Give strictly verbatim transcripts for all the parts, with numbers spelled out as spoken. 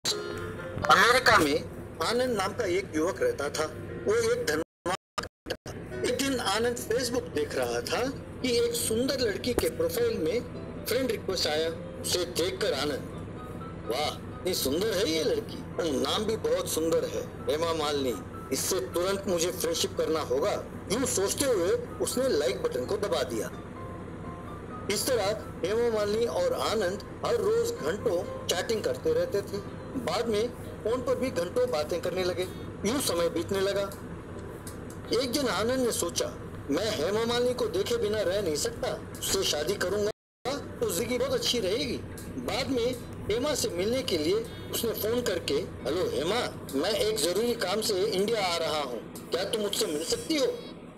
America में आनंद नाम का एक युवक रहता था। वो एक धनवान था। एक दिन आनंद फेसबुक देख रहा था कि एक सुंदर लड़की के प्रोफाइल में फ्रेंड रिक्वेस्ट आया। उसे देखकर आनंद, वाह इतनी सुंदर है ये लड़की और नाम भी बहुत सुंदर है, हेमा मालिनी, इससे तुरंत मुझे फ्रेंडशिप करना होगा। यूं सोचते हुए उसने लाइक बटन को दबा दिया। इस तरह हेमा मालिनी और आनंद हर रोज घंटों चैटिंग करते रहते थे। बाद में फोन पर भी घंटों बातें करने लगे। यूं समय बीतने लगा। एक दिन आनंद ने सोचा, मैं हेमा मालिनी को देखे बिना रह नहीं सकता, उससे शादी करूंगा तो जिंदगी बहुत अच्छी रहेगी। बाद में हेमा से मिलने के लिए उसने फोन करके, हेलो हेमा, मैं एक जरूरी काम से इंडिया आ रहा हूँ, क्या तुम मुझसे मिल सकती हो?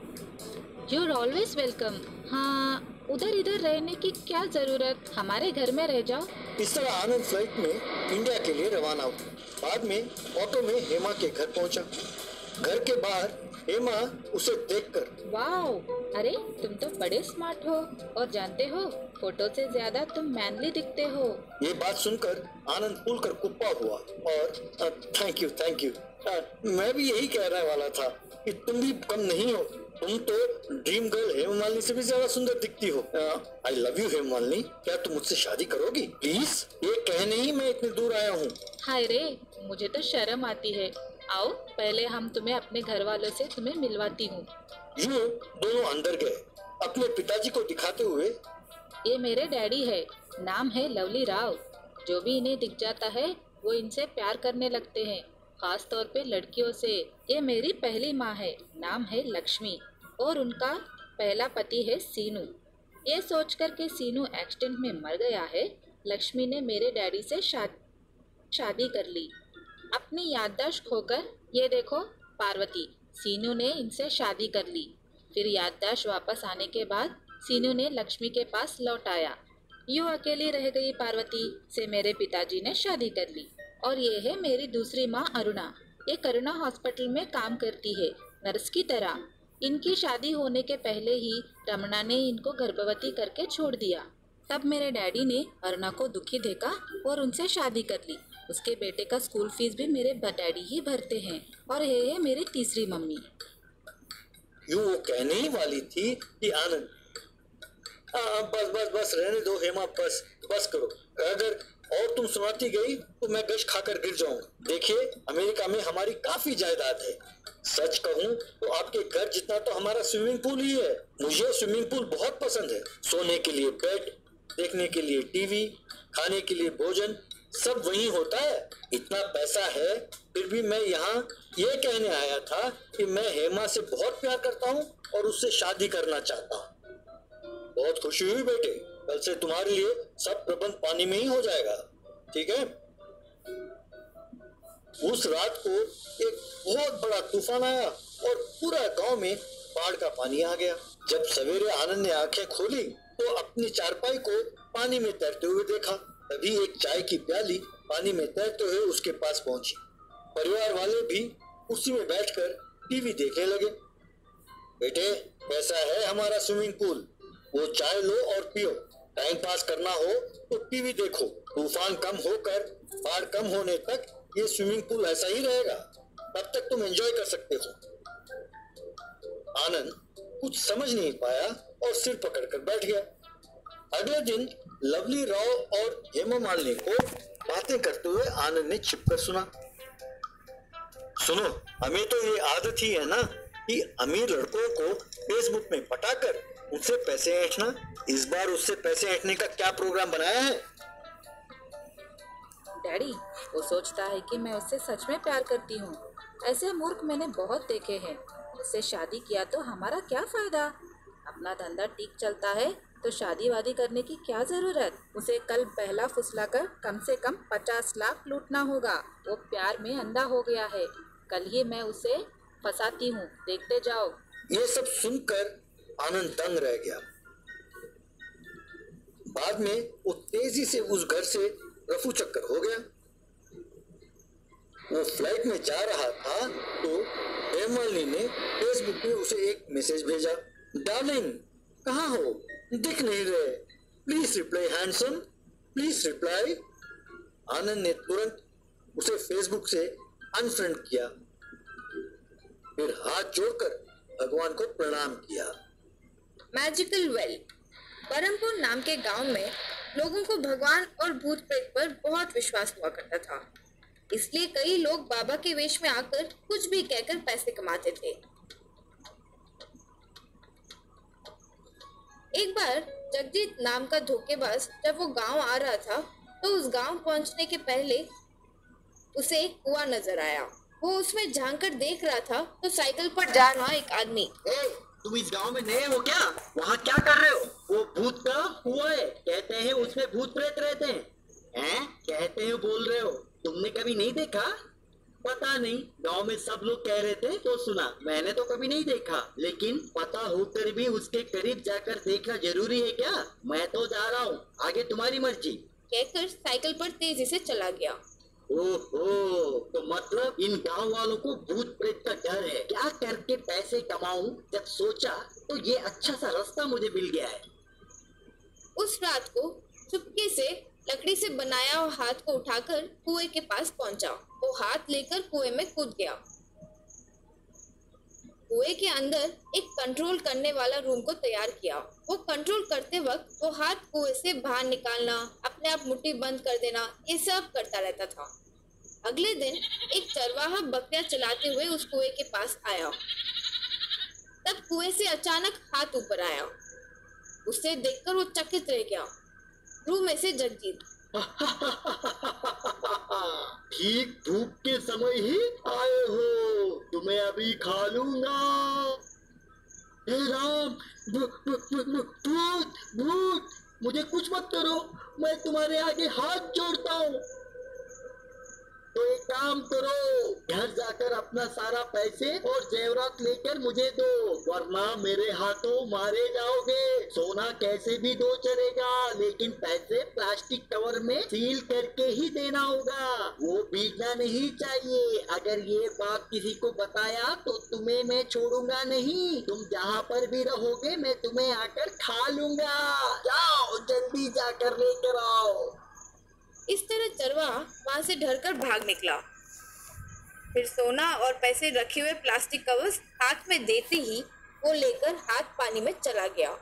You are always welcome. हाँ, उधर इधर रहने की क्या जरूरत, हमारे घर में रह जाओ। इस तरह आनंद फ्लाइट में इंडिया के लिए रवाना हुआ। बाद में ऑटो में हेमा के घर पहुंचा। घर के बाहर हेमा उसे देखकर, वाओ, अरे तुम तो बड़े स्मार्ट हो और जानते हो फोटो से ज्यादा तुम मैनली दिखते हो। ये बात सुनकर आनंद फूलकर कुप्पा हुआ और थैंक यू थैंक यू, मैं भी यही कहने वाला था कि तुम भी कम नहीं हो, तुम तो ड्रीम गर्ल हेमा मालिनी से भी ज्यादा सुंदर दिखती हो। I love you Hema Malini, क्या तुम मुझसे शादी करोगी प्लीज? ये कहने ही मैं इतनी दूर आया हूँ। हाय रे, मुझे तो शर्म आती है। आओ पहले हम तुम्हें अपने घर वालों से तुम्हें मिलवाती हूँ। यूं दोनों अंदर गए। अपने पिताजी को दिखाते हुए, ये मेरे डैडी है, नाम है लवली राव। जो भी इन्हें दिख जाता है वो इनसे प्यार करने लगते हैं, खास तौर पे लड़कियों से। ये मेरी पहली माँ है, नाम है लक्ष्मी, और उनका पहला पति है सीनू। ये सोचकर के सीनू एक्सीडेंट में मर गया है, लक्ष्मी ने मेरे डैडी से शादी शादी कर ली। अपनी याददाश्त खोकर ये देखो पार्वती, सीनू ने इनसे शादी कर ली। फिर याददाश्त वापस आने के बाद सीनू ने लक्ष्मी के पास लौट आया। यूँ अकेली रह गई पार्वती से मेरे पिताजी ने शादी कर ली। और ये है मेरी दूसरी माँ अरुणा। ये करुणा हॉस्पिटल में काम करती है नर्स की तरह। इनकी शादी होने के पहले ही रमणा ने इनको गर्भवती करके छोड़ दिया। तब मेरे डैडी ने अरुणा को दुखी देखा और उनसे शादी कर ली। उसके बेटे का स्कूल फीस भी मेरे डैडी ही भरते हैं। और ये है मेरी तीसरी मम्मी। यूं वो कहने ही वाली थी कि आनंद, हाँ बस बस बस रहने दो हेमा, बस बस करो, अगर और तुम सुनाती गई तो मैं गश खाकर गिर जाऊंगा। देखिए अमेरिका में हमारी काफी जायदाद है, सच कहूँ तो आपके घर जितना तो हमारा स्विमिंग पूल ही है। मुझे स्विमिंग पूल बहुत पसंद है। सोने के लिए बेड, देखने के लिए टीवी, खाने के लिए भोजन, सब वही होता है। इतना पैसा है फिर भी मैं यहाँ ये कहने आया था कि मैं हेमा से बहुत प्यार करता हूँ और उससे शादी करना चाहता हूँ। बहुत खुशी हुई बेटे, कल से तुम्हारे लिए सब प्रबंध पानी में ही हो जाएगा, ठीक है? उस रात को एक बहुत बड़ा तूफान आया और पूरा गांव में बाढ़ का पानी आ गया। जब सवेरे आनंद ने आंखें खोली तो अपनी चारपाई को पानी में तैरते हुए देखा। तभी एक चाय की प्याली पानी में तैरते हुए उसके पास पहुंची। परिवार वाले भी उसी में बैठकर टीवी देखने लगे। बेटे कैसा है हमारा स्विमिंग पूल? वो चाय लो और पियो। टाइम पास करना हो तो टीवी देखो। तूफान कम होकर बाढ़ कम होने तक ये स्विमिंग पूल ऐसा ही रहेगा, तब तक तुम एंजॉय कर सकते हो। आनंद कुछ समझ नहीं पाया और सिर पकड़कर बैठ गया। अगले दिन लवली राव और हेमा मालिनी को बातें करते हुए आनंद ने छिपकर सुना। सुनो, हमें तो ये आदत ही है ना कि अमीर लड़कों को फेसबुक में पटाकर उनसे पैसे ऐंठना। इस बार उससे ऐंठने ऐंठने का क्या प्रोग्राम बनाया है? डैडी, वो सोचता है कि मैं उससे सच में प्यार करती हूँ। ऐसे मूर्ख मैंने बहुत देखे हैं। उससे शादी किया तो हमारा क्या फायदा? अपना धंधा ठीक चलता है तो शादी वादी करने की क्या जरूरत? उसे कल पहला फुसलाकर कम से कम पचास लाख लूटना होगा। वो प्यार में अंधा हो गया है। कल ही मैं उसे फंसाती हूँ, देखते जाओ। ये सब सुनकर आनंद दंग रह गया। बाद में वो तेजी से उस घर से रफू चक्कर हो गया। वो फ्लाइट में जा रहा था तो हेमालिनी ने फेसबुक पे उसे एक मैसेज भेजा। डार्लिंग, कहाँ हो? दिख नहीं रहे। Please reply handsome, please reply. Anand ने तुरंत उसे फेसबुक से अनफ्रेंड किया, फिर हाथ जोड़कर भगवान को प्रणाम किया। Magical well. बरमपुर नाम के गांव में लोगों को भगवान और भूत प्रेत पर बहुत विश्वास हुआ करता था, इसलिए कई लोग बाबा के वेश में आकर कुछ भी कहकर पैसे कमाते थे। एक बार जगजीत नाम का धोखेबाज जब वो गांव आ रहा था तो उस गांव पहुंचने के पहले उसे एक कुआं नजर आया। वो उसमें झांक कर देख रहा था तो साइकिल पर जा रहा एक आदमी, ए, तुम इस गांव में नए हो क्या? वहाँ क्या कर रहे हो? वो भूत का कुआं है, कहते हैं उसमें भूत प्रेत रहते हैं। हैं? कहते हैं बोल रहे हो, तुमने कभी नहीं देखा? पता नहीं, गांव में सब लोग कह रहे थे तो सुना, मैंने तो कभी नहीं देखा, लेकिन पता होकर भी उसके करीब जाकर देखना जरूरी है क्या? मैं तो जा रहा हूँ, आगे तुम्हारी मर्जी, कहकर साइकिल पर तेजी से चला गया। ओहो, तो मतलब इन गांव वालों को भूत प्रेत का डर है। क्या करके पैसे कमाऊं? जब सोचा तो ये अच्छा सा रास्ता मुझे मिल गया है। उस रात को चुपके से लकड़ी से बनाया हुआ हाथ को उठाकर कुएं के पास पहुंचा। वो हाथ लेकर कुएं में कूद गया। कुएं के अंदर एक कंट्रोल करने वाला रूम को तैयार किया। वो कंट्रोल करते वक्त वो हाथ कुएं से बाहर निकालना, अपने आप मुट्ठी बंद कर देना, ये सब करता रहता था। अगले दिन एक चरवाहा बकरियां चलाते हुए उस कुएं के पास आया। तब कुएं से अचानक हाथ ऊपर आया। उसे देखकर वो चकित रह गया। रूम में से जगजीत, ठीक धूप के समय ही आए हो, तुम्हें अभी खा लूंगा। हे राम, भूत भूत, मुझे कुछ मत करो, मैं तुम्हारे आगे हाथ जोड़ता हूँ। तो एक काम करो, घर जाकर अपना सारा पैसे और जेवरात लेकर मुझे दो, वरना मेरे हाथों मारे जाओगे। सोना कैसे भी दो चलेगा, लेकिन पैसे प्लास्टिक कवर में सील करके ही देना होगा, वो भीगना नहीं चाहिए। अगर ये बात किसी को बताया तो तुम्हें मैं छोड़ूंगा नहीं, तुम जहाँ पर भी रहोगे मैं तुम्हें आकर खा लूंगा। जाओ जल्दी जाकर लेकर आओ। इस तरह चरवाहा वहां से डरकर भाग निकला। फिर सोना और पैसे रखे हुए प्लास्टिक कवर्स हाथ में देते ही वो लेकर हाथ पानी में चला गया।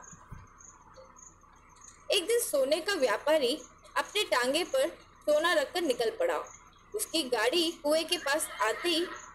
एक दिन सोने का व्यापारी अपने टांगे पर सोना रखकर निकल पड़ा। उसकी गाड़ी कुएं के पास आते ही